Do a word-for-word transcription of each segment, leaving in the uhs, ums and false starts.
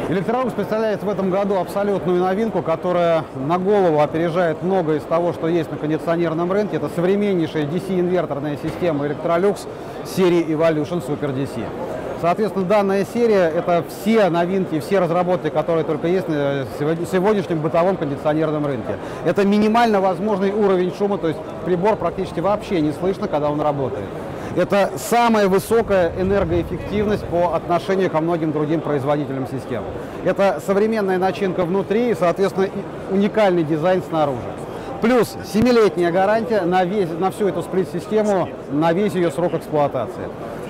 Electrolux представляет в этом году абсолютную новинку, которая на голову опережает многое из того, что есть на кондиционерном рынке. Это современнейшая ди си-инверторная система Electrolux серии Evolution Super ди си. Соответственно, данная серия – это все новинки, все разработки, которые только есть на сегодняшнем бытовом кондиционерном рынке. Это минимально возможный уровень шума, то есть прибор практически вообще не слышно, когда он работает. Это самая высокая энергоэффективность по отношению ко многим другим производителям систем. Это современная начинка внутри и, соответственно, уникальный дизайн снаружи. Плюс семилетняя гарантия на, весь, на всю эту сплит-систему, на весь ее срок эксплуатации.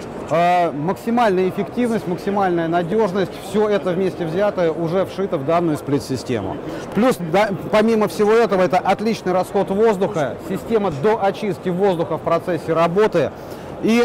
Э, максимальная эффективность, максимальная надежность, все это вместе взятое уже вшито в данную сплит-систему. Плюс, да, помимо всего этого, это отличный расход воздуха, система доочистки воздуха в процессе работы и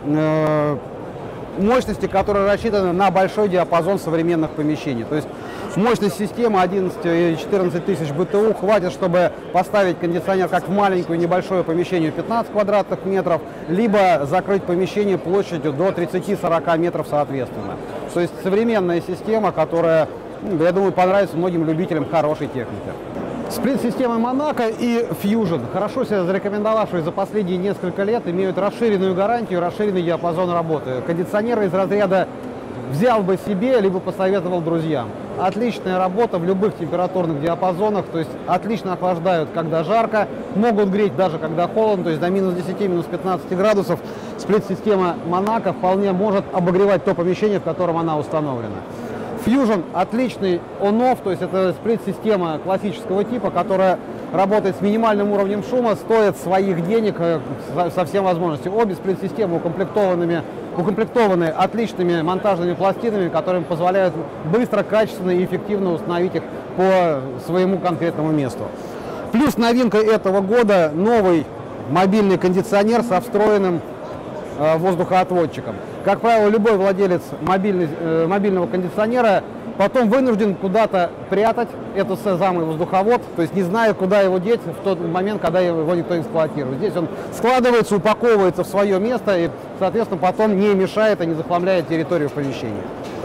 э, мощности, которые рассчитаны на большой диапазон современных помещений. То есть мощность системы одиннадцать-четырнадцать тысяч бэ тэ у хватит, чтобы поставить кондиционер как в маленькое небольшое помещение пятнадцать квадратных метров, либо закрыть помещение площадью до тридцати-сорока метров соответственно. То есть современная система, которая, я думаю, понравится многим любителям хорошей техники. Сплит-системы Monaco и Fusion, хорошо себя зарекомендовавшие за последние несколько лет, имеют расширенную гарантию, расширенный диапазон работы. Кондиционеры из разряда взял бы себе, либо посоветовал друзьям. Отличная работа в любых температурных диапазонах, то есть отлично охлаждают, когда жарко, могут греть даже когда холодно, то есть до минус десяти, минус пятнадцати градусов. Сплит-система Monaco вполне может обогревать то помещение, в котором она установлена. Fusion отличный он-офф, то есть это сплит-система классического типа, которая работает с минимальным уровнем шума, стоит своих денег со всем возможностью. Обе сплит-системы укомплектованными, укомплектованы отличными монтажными пластинами, которые позволяют быстро, качественно и эффективно установить их по своему конкретному месту. Плюс новинка этого года – новый мобильный кондиционер со встроенным э, воздухоотводчиком. Как правило, любой владелец мобильный, э, мобильного кондиционера потом вынужден куда-то прятать этот самый воздуховод, то есть не зная, куда его деть в тот момент, когда его никто не эксплуатирует. Здесь он складывается, упаковывается в свое место и, соответственно, потом не мешает и не захламляет территорию помещения.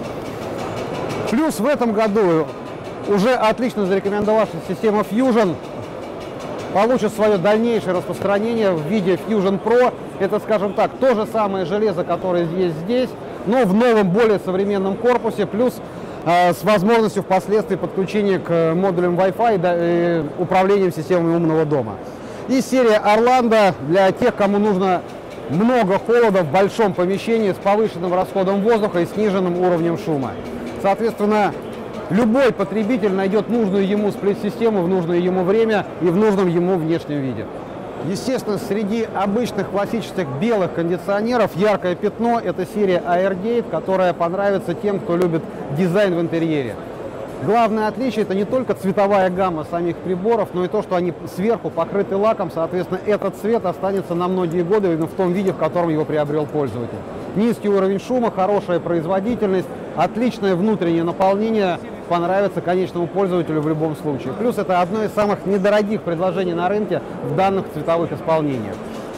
Плюс в этом году уже отлично зарекомендовавшаяся система Fusion получит свое дальнейшее распространение в виде Fusion Pro. Это, скажем так, то же самое железо, которое есть здесь, но в новом, более современном корпусе, плюс э, с возможностью впоследствии подключения к модулям Wi-Fi и э, управлением системами умного дома. И серия Orlando для тех, кому нужно много холода в большом помещении с повышенным расходом воздуха и сниженным уровнем шума. Соответственно, любой потребитель найдет нужную ему сплит-систему в нужное ему время и в нужном ему внешнем виде. Естественно, среди обычных классических белых кондиционеров яркое пятно – это серия Airgate, которая понравится тем, кто любит дизайн в интерьере. Главное отличие – это не только цветовая гамма самих приборов, но и то, что они сверху покрыты лаком, соответственно, этот цвет останется на многие годы именно в том виде, в котором его приобрел пользователь. Низкий уровень шума, хорошая производительность, отличное внутреннее наполнение понравится конечному пользователю в любом случае. Плюс это одно из самых недорогих предложений на рынке в данных цветовых исполнениях.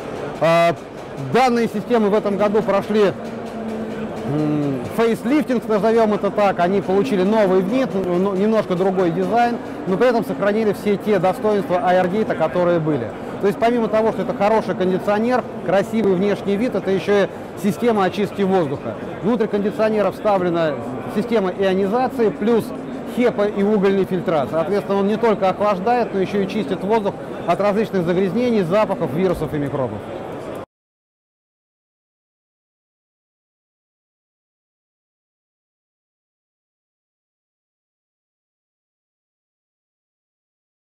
Данные системы в этом году прошли фейслифтинг, назовем это так. Они получили новый вид, немножко другой дизайн, но при этом сохранили все те достоинства Airgate, которые были. То есть помимо того, что это хороший кондиционер, красивый внешний вид, это еще и система очистки воздуха. Внутрь кондиционера вставлена система ионизации, плюс хепа и угольный фильтрат. Соответственно, он не только охлаждает, но еще и чистит воздух от различных загрязнений, запахов, вирусов и микробов.